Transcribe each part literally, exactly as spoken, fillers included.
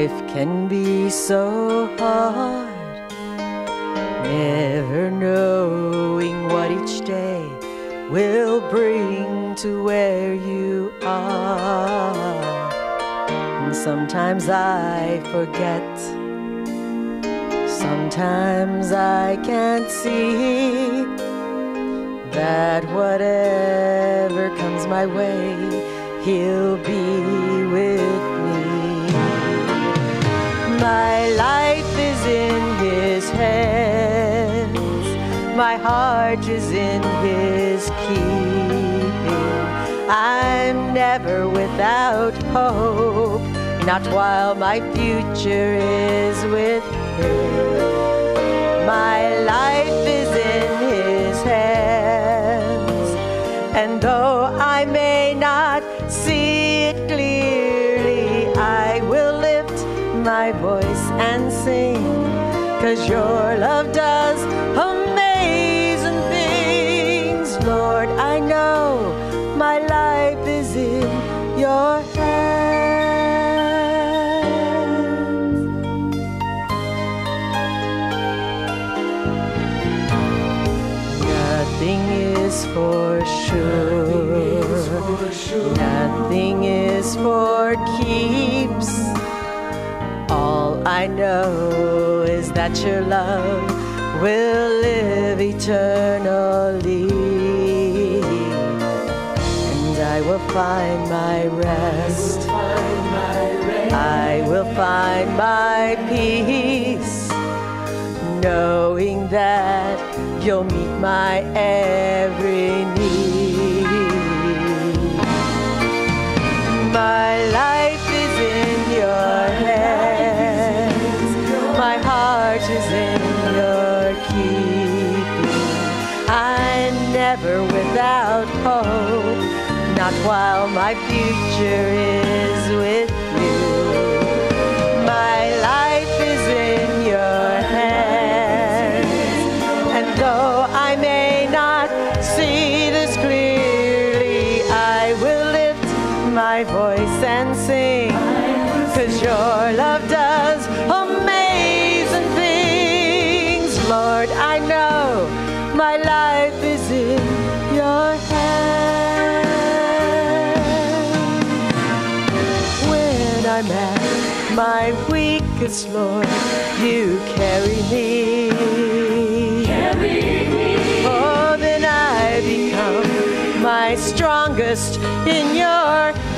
Life can be so hard, never knowing what each day will bring to where you are. And sometimes I forget, sometimes I can't see that whatever comes my way, He'll be with me. My life is in His hands, my heart is in His keeping. I'm never without hope, not while my future is with Him. My life is in His hands, and though I may not see it clearly, I will lift my voice and sing, 'cause your love does amazing things. Lord, I know my life is in your hands. Nothing is for sure, nothing is for keeps. All I know is that your love will live eternally, and I will find my rest, I will find my peace, knowing that you'll meet my every need. My life is in your hands, my heart is in your keeping. I'm never without hope, not while my future is with you. My life is in your hands, and though I may not see this clearly, I will lift my voice and sing, 'cause your love does amazing things. Lord, I know my life is in your hands. When I'm at my weakest, Lord, you carry me. Carry me. Oh, then I become my strongest in your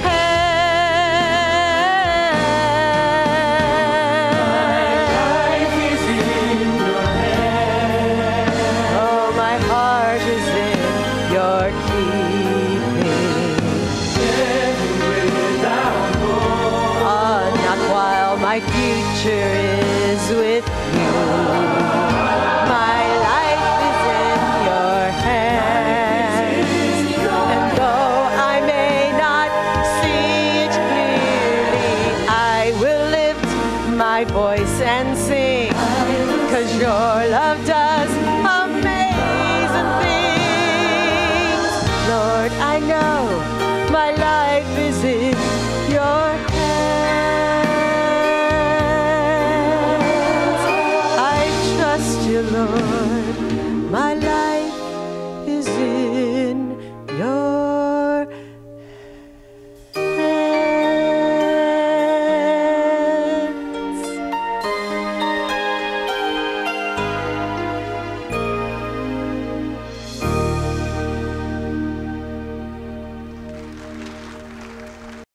hands. My life is in your hands. Oh, my heart is in your keeping. Never without hope. Oh, not while my future is with you. My life is in your hands, and though I may not see it clearly, I will lift my voice and sing, 'cause your love does